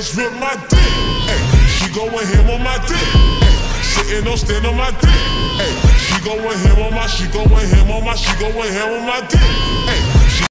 just rip my dick. Ay, she going ham on my dick. Ay, sitting on stand on my dick. Ay, she going ham on my, she going ham on my, she going ham on my dick. Ay,